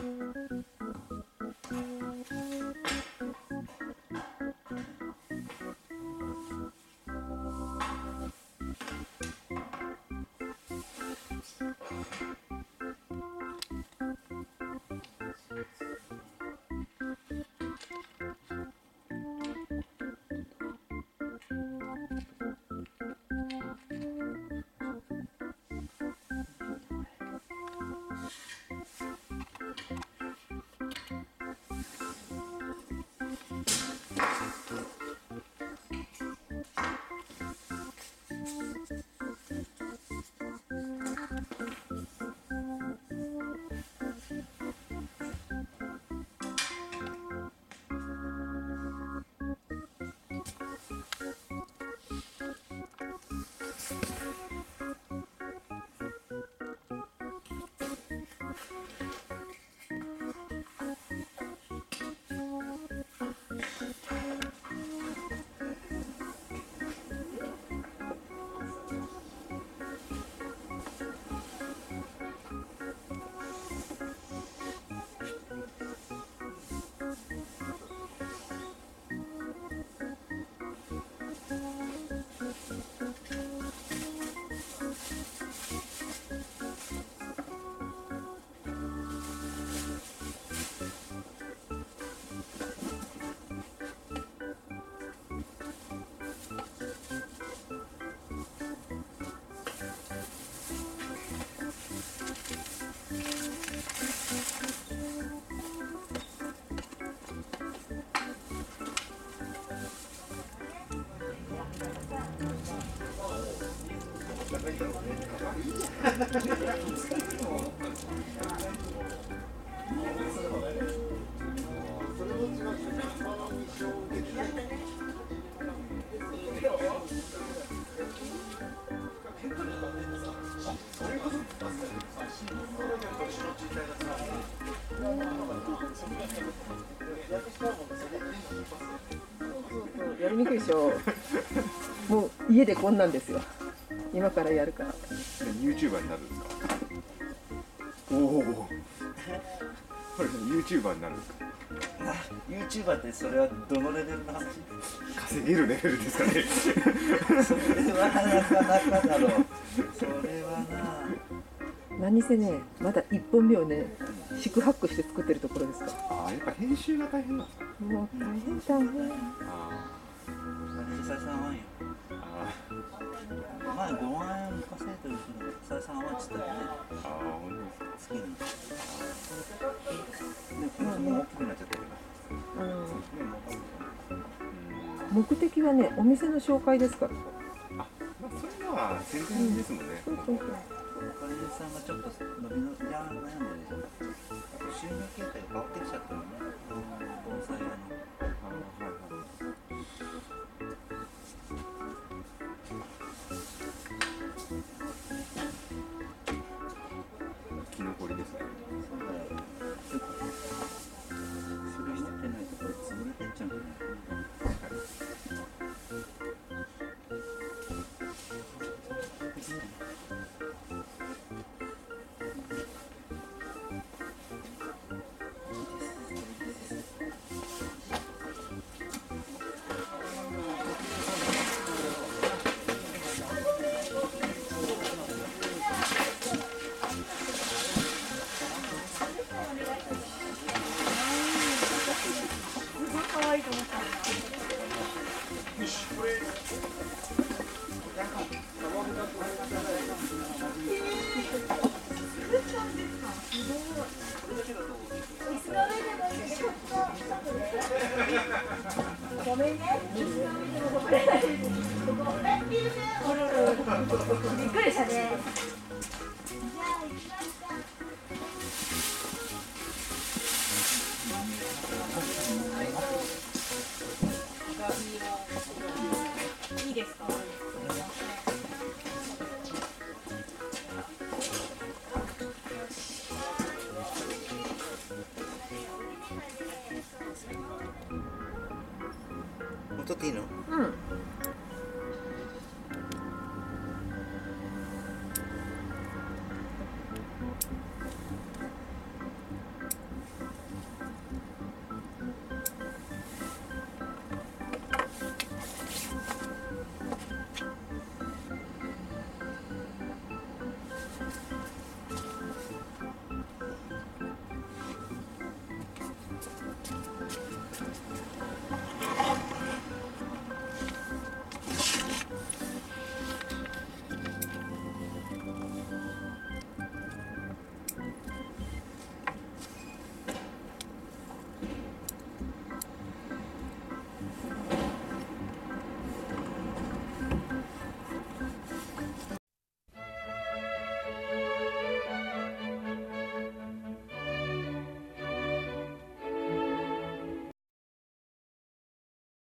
やりにくいでしょ。もう家でこんなんですよ。今からやるから。 YouTuber になるんですか。おお。これ YouTuber になるんですか。 YouTuber ってそれはどのレベルの話？ 稼げるレベルですかね。 それはなかなかだろう。それはな。 何せね、まだ1本目をね、四苦八苦して作ってるところですから。 ああ、やっぱ編集が大変なんですか。 もう大変大変。 ああ。 採算はんよ。前5万円稼いでるけど採算はんっつったよね。 ああ、本当ですか。 月に。で、これも大きくなっちゃってるな。 目的はね、お店の紹介ですから。 あ、まあそれは宣伝ですもんね。 そうそうそう。 お金さんがちょっと伸びの悩んでるでしょ。あと収入形態が変わってきちゃったよね。盆栽屋の。 生き残りですね。 そうだよ。それしてないとこれ潰れてっちゃうんだよね。 ごめんね。びっくりしたね。いいですか。 もう撮っていいの？ うん。